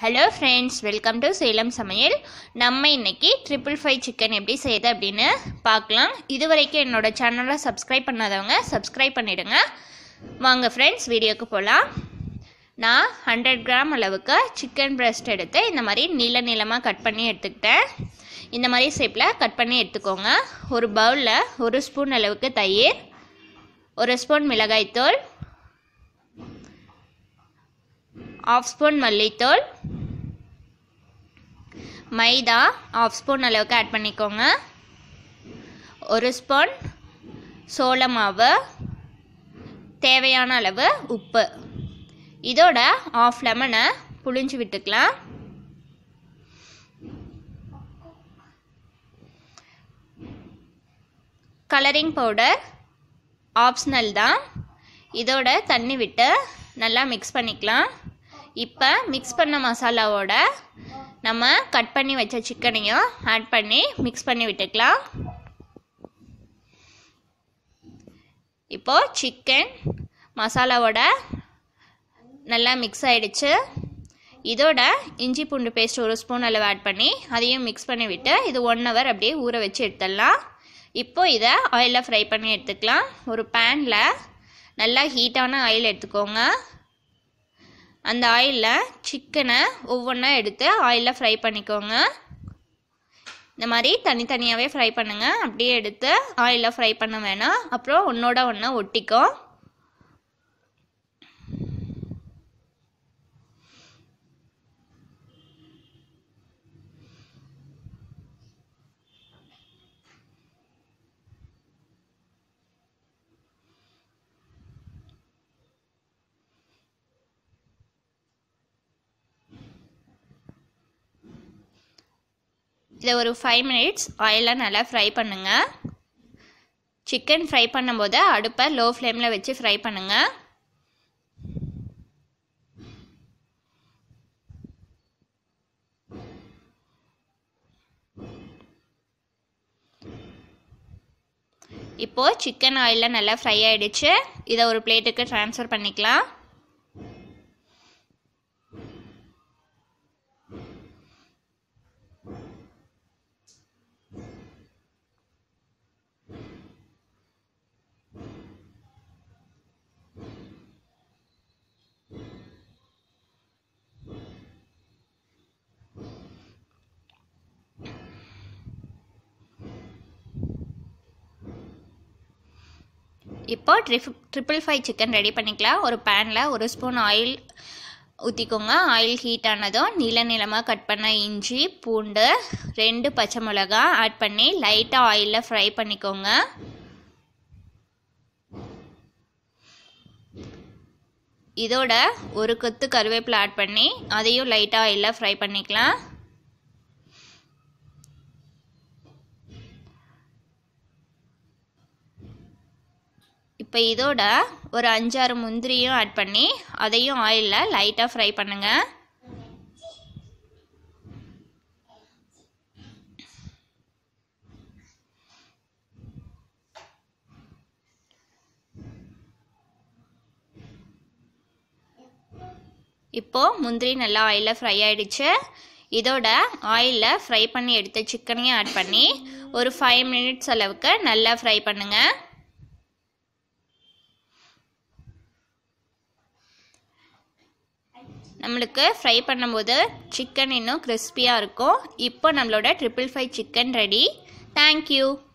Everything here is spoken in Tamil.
Hello friends, welcome to Salem சமையல். நம்ம இன்றைக்கி 555 சிக்கன் எப்படி செய்யுது அப்படின்னு பார்க்கலாம். இது வரைக்கும் என்னோடய சேனலை சப்ஸ்கிரைப் பண்ணாதவங்க சப்ஸ்கிரைப் பண்ணிவிடுங்க. வாங்க ஃப்ரெண்ட்ஸ், வீடியோக்கு போகலாம். நான் 100 கிராம் அளவுக்கு சிக்கன் பிரெஸ்ட் எடுத்து இந்த மாதிரி நீளமாக கட் பண்ணி எடுத்துக்கிட்டேன். இந்த மாதிரி ஷேப்பில் கட் பண்ணி எடுத்துக்கோங்க. ஒரு பவுலில் 1 ஸ்பூன் அளவுக்கு தயிர், 1 ஸ்பூன் மிளகாய்த்தூள், 1/2 ஸ்பூன் மல்லித்தூள், மைதா 1/2 ஸ்பூன் அளவுக்கு ஆட் பண்ணிக்கோங்க, 1 ஸ்பூன் சோள மாவு, தேவையான அளவு உப்பு, இதோட 1/2 லெமனை புழிஞ்சு விட்டுக்கலாம். கலரிங் பவுடர் ஆப்ஷனல் தான், இதோட தண்ணி விட்டு நல்லா மிக்ஸ் பண்ணிக்கலாம். இப்போ மிக்ஸ் பண்ண மசாலாவோட நம்ம கட் பண்ணி வச்ச சிக்கனையும் ஆட் பண்ணி மிக்ஸ் பண்ணி விட்டுக்கலாம். இப்போது சிக்கன் மசாலாவோட நல்லா மிக்ஸ் ஆகிடுச்சு. இதோட இஞ்சி பூண்டு பேஸ்ட் 1 ஸ்பூன் அளவு ஆட் பண்ணி அதையும் மிக்ஸ் பண்ணி விட்டு இது 1 ஹவர் அப்படியே ஊற வச்சு எடுத்துடலாம். இப்போது இதை ஆயிலில் ஃப்ரை பண்ணி எடுத்துக்கலாம். ஒரு பேனில் நல்லா ஹீட்டான ஆயில் எடுத்துக்கோங்க. அந்த ஆயிலில் சிக்கனை ஒவ்வொன்றா எடுத்து ஆயிலில் ஃப்ரை பண்ணிக்கோங்க. இந்த மாதிரி தனித்தனியாகவே ஃப்ரை பண்ணுங்கள். அப்படியே எடுத்து ஆயிலில் ஃப்ரை பண்ண வேணாம், அப்புறம் ஒன்றோட ஒன்றா ஒட்டிக்கும். இதை ஒரு 5 மினிட்ஸ் ஆயிலில் நல்லா ஃப்ரை பண்ணுங்கள். சிக்கன் ஃப்ரை பண்ணும்போது அடுப்பை லோ ஃப்ளேமில் வச்சு ஃப்ரை பண்ணுங்கள். இப்போது சிக்கன் ஆயிலில் நல்லா ஃப்ரை ஆகிடுச்சு. இதை ஒரு பிளேட்டுக்கு ட்ரான்ஸ்ஃபர் பண்ணிக்கலாம். இப்போ 555 சிக்கன் ரெடி பண்ணிக்கலாம். ஒரு பேனில் 1 ஸ்பூன் ஆயில் ஊற்றிக்கோங்க. ஆயில் ஹீட் ஆனதும் நீளமாக கட் பண்ண இஞ்சி பூண்டு 2 பச்சை மிளகா ஆட் பண்ணி லைட்டாக ஆயிலில் ஃப்ரை பண்ணிக்கோங்க. இதோட ஒரு கொத்து கருவேப்பிலை ஆட் பண்ணி அதையும் லைட்டாக ஆயிலில் ஃப்ரை பண்ணிக்கலாம். இப்போ இதோட ஒரு 5-6 முந்திரியும் ஆட் பண்ணி அதையும் ஆயிலில் லைட்டாக ஃப்ரை பண்ணுங்கள். இப்போது முந்திரி நல்லா ஆயிலில் ஃப்ரை ஆகிடுச்சு. இதோட ஆயிலில் ஃப்ரை பண்ணி எடுத்த சிக்கனையும் ஆட் பண்ணி ஒரு 5 மினிட்ஸ் அளவுக்கு நல்லா ஃப்ரை பண்ணுங்கள். நம்மளுக்கு ஃப்ரை பண்ணும்போது சிக்கன் இன்னும் கிறிஸ்பியாக இருக்கும். இப்போ நம்மளோட 555 சிக்கன் ரெடி. தேங்க்யூ.